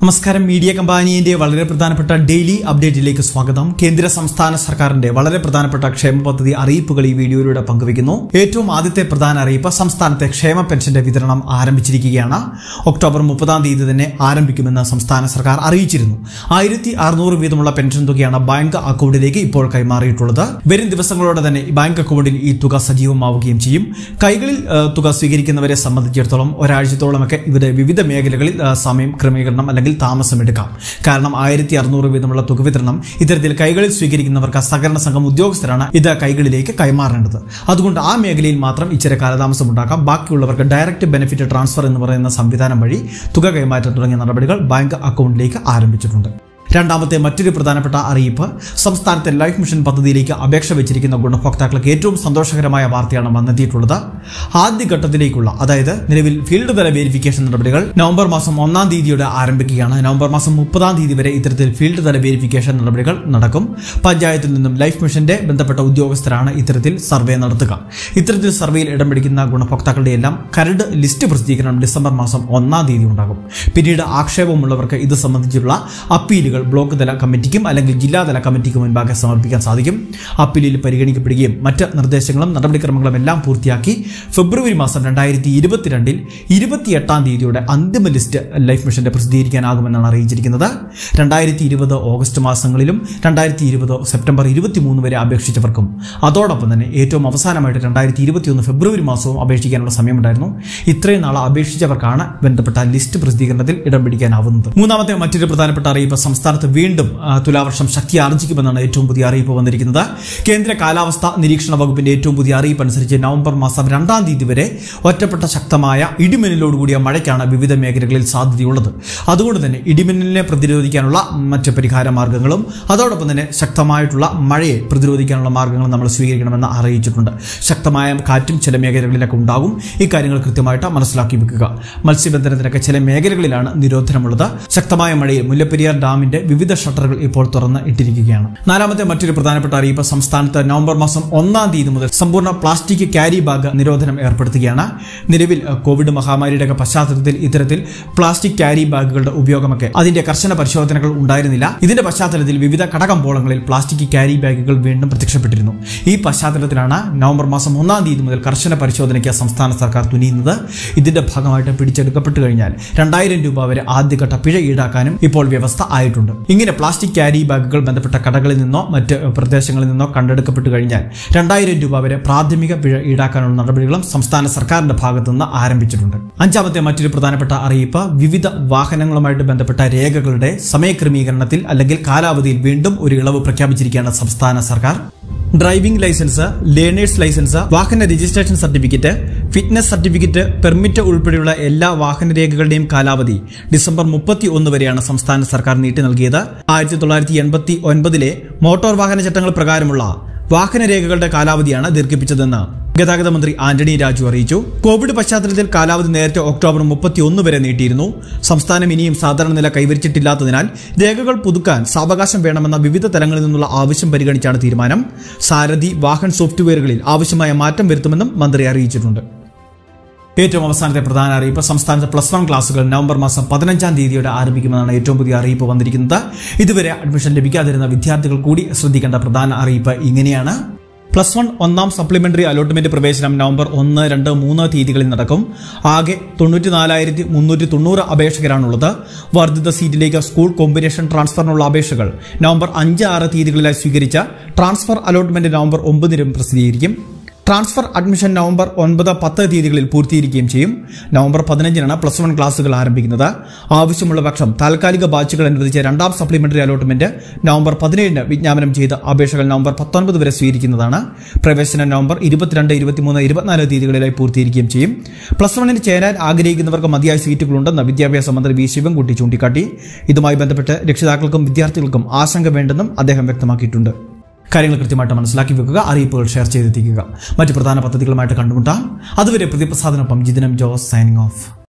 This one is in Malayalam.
നമസ്കാരം. മീഡിയ കമ്പാനിയുടെ വളരെ പ്രധാനപ്പെട്ട ഡെയിലി അപ്ഡേറ്റിലേക്ക് സ്വാഗതം. കേന്ദ്ര സംസ്ഥാന സർക്കാരിന്റെ വളരെ പ്രധാനപ്പെട്ട ക്ഷേമ പദ്ധതി അറിയിപ്പുകൾ ഈ വീഡിയോയിലൂടെ പങ്കുവയ്ക്കുന്നു. ഏറ്റവും ആദ്യത്തെ പ്രധാന അറിയിപ്പ്, സംസ്ഥാനത്തെ ക്ഷേമ പെൻഷന്റെ വിതരണം ആരംഭിച്ചിരിക്കുകയാണ്. ഒക്ടോബർ 30 തന്നെ ആരംഭിക്കുമെന്ന് സംസ്ഥാന സർക്കാർ അറിയിച്ചിരുന്നു. 1600 വീതമുള്ള പെൻഷൻ തുകയാണ് ബാങ്ക് അക്കൗണ്ടിലേക്ക് ഇപ്പോൾ കൈമാറിയിട്ടുള്ളത്. വരും ദിവസങ്ങളോടെ തന്നെ ബാങ്ക് അക്കൗണ്ടിൽ ഈ തുക സജീവമാവുകയും ചെയ്യും. കൈകളിൽ തുക സ്വീകരിക്കുന്നവരെ സംബന്ധിച്ചിടത്തോളം ഒരാഴ്ചത്തോളമൊക്കെ ഇവരുടെ വിവിധ മേഖലകളിൽ സമയം ക്രമീകരണം അല്ലെങ്കിൽ താമസമെടുക്കാം. കാരണം 1600 വീതമുള്ള തുക വിതരണം ഇത്തരത്തിൽ കൈകളിൽ സ്വീകരിക്കുന്നവർക്ക് സഹകരണ സംഘം ഉദ്യോഗസ്ഥരാണ് ഇത് കൈകളിലേക്ക് കൈമാറേണ്ടത്. അതുകൊണ്ട് ആ മേഖലയിൽ മാത്രം ഇച്ചിരി കാലതാമസം ഉണ്ടാക്കാം. ബാക്കിയുള്ളവർക്ക് ഡയറക്റ്റ് ബെനിഫിറ്റ് ട്രാൻസ്ഫർ എന്ന് പറയുന്ന സംവിധാനം വഴി തുക കൈമാറ്റം തുടങ്ങിയ നടപടികൾ ബാങ്ക് അക്കൗണ്ടിലേക്ക് ആരംഭിച്ചിട്ടുണ്ട്. രണ്ടാമത്തെ മറ്റൊരു പ്രധാനപ്പെട്ട അറിയിപ്പ്, സംസ്ഥാനത്തെ ലൈഫ് മിഷൻ പദ്ധതിയിലേക്ക് അപേക്ഷ വെച്ചിരിക്കുന്ന ഗുണഭോക്താക്കൾക്ക് ഏറ്റവും സന്തോഷകരമായ വാർത്തയാണ് വന്നെത്തിയിട്ടുള്ളത്. ആദ്യഘട്ടത്തിലേക്കുള്ള, അതായത് നിലവിൽ ഫീൽഡ് തല വെരിഫിക്കേഷൻ നടപടികൾ നവംബർ മാസം 1 ആരംഭിക്കുകയാണ്. നവംബർ മാസം 30 വരെ ഇത്തരത്തിൽ ഫീൽഡ് തല വെരിഫിക്കേഷൻ നടപടികൾ നടക്കും. പഞ്ചായത്തിൽ നിന്നും ലൈഫ് മിഷന്റെ ബന്ധപ്പെട്ട ഉദ്യോഗസ്ഥരാണ് ഇത്തരത്തിൽ സർവേ നടത്തുക. ഇത്തരത്തിൽ സർവേയിൽ ഇടം പിടിക്കുന്ന ഗുണഭോക്താക്കളുടെ എല്ലാം കരട് ലിസ്റ്റ് പ്രസിദ്ധീകരണം ഡിസംബർ മാസം 1 ഉണ്ടാകും. പിന്നീട് ആക്ഷേപമുള്ളവർക്ക് ഇത് സംബന്ധിച്ചുള്ള അപ്പീലുകൾ ബ്ലോക്ക് തല കമ്മിറ്റിക്കും അല്ലെങ്കിൽ ജില്ലാതല കമ്മിറ്റിക്കും മുൻപാകെ സമർപ്പിക്കാൻ സാധിക്കും. അപ്പീലിൽ പരിഗണിക്കപ്പെടുകയും മറ്റ് നിർദ്ദേശങ്ങളും നടപടിക്രമങ്ങളും എല്ലാം പൂർത്തിയാക്കി ഫെബ്രുവരി മാസം 2022 28 അന്തിമ ലിസ്റ്റ് ലൈഫ് മിഷന്റെ പ്രസിദ്ധീകരിക്കാനാകുമെന്നാണ് അറിയിച്ചിരിക്കുന്നത്. 2020 ഓഗസ്റ്റ് മാസങ്ങളിലും 2020 സെപ്റ്റംബർ 23 വരെ അപേക്ഷിച്ചവർക്കും അതോടൊപ്പം തന്നെ ഏറ്റവും അവസാനമായിട്ട് 2021 ഫെബ്രുവരി മാസവും അപേക്ഷിക്കാനുള്ള സമയമുണ്ടായിരുന്നു. ഇത്രയും നാൾ അപേക്ഷിച്ചവർക്കാണ് ബന്ധപ്പെട്ട ലിസ്റ്റ് പ്രസിദ്ധീകരണത്തിൽ ഇടം പിടിക്കാനാവുന്നത്. മൂന്നാമത്തെ മറ്റൊരു പ്രധാനപ്പെട്ട അറിയിപ്പ്, സംസ്ഥാനത്ത് വീണ്ടും തുലാവർഷം ശക്തി ആർജിക്കുമെന്നാണ് ഏറ്റവും പുതിയ അറിയിപ്പ് വന്നിരിക്കുന്നത്. കേന്ദ്ര കാലാവസ്ഥാ നിരീക്ഷണ വകുപ്പിന്റെ ഏറ്റവും പുതിയ അറിയിപ്പ് അനുസരിച്ച് നവംബർ മാസം 2 വരെ ഒറ്റപ്പെട്ട ശക്തമായ ഇടിമിന്നലോടുകൂടിയ മഴയ്ക്കാണ് വിവിധ മേഖലകളിൽ സാധ്യതയുള്ളത്. അതുകൊണ്ട് തന്നെ ഇടിമിന്നലിനെ പ്രതിരോധിക്കാനുള്ള മറ്റ് പരിഹാര മാർഗങ്ങളും അതോടൊപ്പം തന്നെ ശക്തമായിട്ടുള്ള മഴയെ പ്രതിരോധിക്കാനുള്ള മാർഗങ്ങളും നമ്മൾ സ്വീകരിക്കണമെന്ന് അറിയിച്ചിട്ടുണ്ട്. ശക്തമായ കാറ്റും ചില മേഖലകളിലൊക്കെ ഉണ്ടാകും. ഇക്കാര്യങ്ങൾ കൃത്യമായിട്ട് മനസ്സിലാക്കി വെക്കുക. മത്സ്യബന്ധനത്തിനൊക്കെ ചില മേഖലകളിലാണ് നിരോധനമുള്ളത്. ശക്തമായ മഴയിൽ മുല്ലപ്പെരിയാർ ഡാമിന്റെ വിവിധ ഷട്ടറുകൾ ഇപ്പോൾ തുറന്ന് ഇട്ടിരിക്കുകയാണ്. നാലാമത്തെ മറ്റൊരു പ്രധാനപ്പെട്ട അറിയിപ്പ്, സംസ്ഥാനത്ത് നവംബർ മാസം 1 മുതൽ സമ്പൂർണ്ണ പ്ലാസ്റ്റിക് ക്യാരി ബാഗ് നിരോധനം ഏർപ്പെടുത്തുകയാണ്. നിലവിൽ കോവിഡ് മഹാമാരിയുടെ പശ്ചാത്തലത്തിൽ ഇത്തരത്തിൽ പ്ലാസ്റ്റിക് ക്യാരി ബാഗുകളുടെ ഉപയോഗമൊക്കെ അതിന്റെ കർശന പരിശോധനകൾ ഉണ്ടായിരുന്നില്ല. ഇതിന്റെ പശ്ചാത്തലത്തിൽ വിവിധ കടകമ്പോളങ്ങളിൽ പ്ലാസ്റ്റിക് ക്യാരി ബാഗുകൾ വീണ്ടും പ്രത്യക്ഷപ്പെട്ടിരുന്നു. ഈ പശ്ചാത്തലത്തിലാണ് നവംബർ മാസം 1 മുതൽ കർശന പരിശോധനയ്ക്ക് സംസ്ഥാന സർക്കാർ തുനിയുന്നത്. ഇതിന്റെ ഭാഗമായിട്ട് പിടിച്ചെടുക്കപ്പെട്ടു കഴിഞ്ഞാൽ 2000 രൂപ വരെ ആദ്യഘട്ട പിഴ ഈടാക്കാനും ഇപ്പോൾ വ്യവസ്ഥ ആയിട്ടുണ്ട്. ഇങ്ങനെ പ്ലാസ്റ്റിക് ക്യാരി ബാഗുകൾ ബന്ധപ്പെട്ട കടകളിൽ നിന്നോ മറ്റ് പ്രദേശങ്ങളിൽ നിന്നോ കണ്ടെടുക്കപ്പെട്ടു കഴിഞ്ഞാൽ 2000 രൂപ വരെ പ്രാഥമിക പിഴ ഈടാക്കാനുള്ള നടപടികളും സംസ്ഥാന സർക്കാരിന്റെ ഭാഗത്തുനിന്ന് ആരംഭിച്ചിട്ടുണ്ട്. അഞ്ചാമത്തെ മറ്റൊരു പ്രധാനപ്പെട്ട അറിയിപ്പ്, വിവിധ വാഹനങ്ങളുമായിട്ട് ബന്ധപ്പെട്ട രേഖകളുടെ സമയക്രമീകരണത്തിൽ അല്ലെങ്കിൽ കാലാവധിയിൽ വീണ്ടും ഒരു ഇളവ് പ്രഖ്യാപിച്ചിരിക്കുകയാണ് സംസ്ഥാന സർക്കാർ. ഡ്രൈവിംഗ് ലൈസൻസ്, ലേണേഴ്സ് ലൈസൻസ്, വാഹന registration certificate, fitness certificate, permit ഉൾപ്പെടെയുള്ള എല്ലാ വാഹനരേഖകളുടെയും കാലാവധി ഡിസംബർ 31 വരെയാണ് സംസ്ഥാന സർക്കാർ നീട്ടി നൽകിയത്. 1989 മോട്ടോർ വാഹന ചട്ടങ്ങൾ പ്രകാരമുള്ള വാഹനരേഖകളുടെ കാലാവധിയാണ് ദീർഘിപ്പിച്ചതെന്ന് ഗതാഗത മന്ത്രി ആന്റണി രാജു അറിയിച്ചു. കോവിഡ് പശ്ചാത്തലത്തിൽ കാലാവധി നേരത്തെ ഒക്ടോബർ 31 വരെ നീട്ടിയിരുന്നു. സംസ്ഥാനം ഇനിയും സാധാരണ നില കൈവരിച്ചിട്ടില്ലാത്തതിനാൽ രേഖകൾ പുതുക്കാൻ സാവകാശം വേണമെന്ന വിവിധ തലങ്ങളിൽ നിന്നുള്ള ആവശ്യം പരിഗണിച്ചാണ് തീരുമാനം. സാരഥി വാഹൻ സോഫ്റ്റ്വെയറുകളിൽ ആവശ്യമായ മാറ്റം വരുത്തുമെന്നും മന്ത്രി അറിയിച്ചിട്ടുണ്ട്. ഏറ്റവും അവസാനത്തെ പ്രധാന അറിയിപ്പ്, സംസ്ഥാനത്തെ +1 ക്ലാസുകൾ നവംബർ മാസം 15 ആരംഭിക്കുമെന്നാണ് ഏറ്റവും പുതിയ അറിയിപ്പ് വന്നിരിക്കുന്നത്. ഇതുവരെ അഡ്മിഷൻ ലഭിക്കാതിരുന്ന വിദ്യാർത്ഥികൾ കൂടി ശ്രദ്ധിക്കേണ്ട പ്രധാന അറിയിപ്പ് ഇങ്ങനെയാണ്. +1 ഒന്നാം സപ്ലിമെന്ററി അലോട്ട്മെന്റ് പ്രവേശനം നവംബർ 1, 2, 3 തീയതികളിൽ നടക്കും. ആകെ 94,390 അപേക്ഷകരാണുള്ളത്. വർദ്ധിത സീറ്റിലേക്ക് സ്കൂൾ കോമ്പിനേഷൻ ട്രാൻസ്ഫറിനുള്ള അപേക്ഷകൾ നവംബർ 5, 6 തീയതികളിലായി സ്വീകരിച്ച ട്രാൻസ്ഫർ അലോട്ട്മെന്റ് നവംബർ 9 പ്രസിദ്ധീകരിക്കും. ട്രാൻസ്ഫർ അഡ്മിഷൻ നവംബർ 9, 10 തീയതികളിൽ പൂർത്തീകരിക്കുകയും ചെയ്യും. നവംബർ 15 +1 ക്ലാസുകൾ ആരംഭിക്കുന്നത്. ആവശ്യമുള്ള പക്ഷം താൽക്കാലിക ബാച്ചുകൾ അനുവദിച്ച രണ്ടാം സപ്ലിമെന്ററി അലോട്ട്മെന്റ് നവംബർ 17 വിജ്ഞാപനം ചെയ്ത അപേക്ഷകൾ നവംബർ 19 വരെ സ്വീകരിക്കുന്നതാണ്. പ്രവേശനം നവംബർ 22, 23, 24 തീയതികളിലായി പൂർത്തീകരിക്കുകയും ചെയ്യും. +1 ചേരാൻ ആഗ്രഹിക്കുന്നവർക്ക് മതിയായ സീറ്റുകളുണ്ടെന്ന് വിദ്യാഭ്യാസ മന്ത്രി വി ശിവൻകുട്ടി ചൂണ്ടിക്കാട്ടി. ഇതുമായി ബന്ധപ്പെട്ട് രക്ഷിതാക്കൾക്കും വിദ്യാർത്ഥികൾക്കും ആശങ്ക വേണ്ടെന്നും അദ്ദേഹം വ്യക്തമാക്കിയിട്ടുണ്ട്. കാര്യങ്ങൾ കൃത്യമായിട്ട് മനസ്സിലാക്കി വെക്കുക, അറിയിപ്പുകൾ ഷെയർ ചെയ്തെത്തിക്കുക. മറ്റ് പ്രധാന പദ്ധതികളുമായിട്ട് കണ്ടുമുട്ടാം. അതുവരെ പ്രതിപ്രസാദിനൊപ്പം ജിതിനം ജോസ് സൈനിങ് ഓഫ്.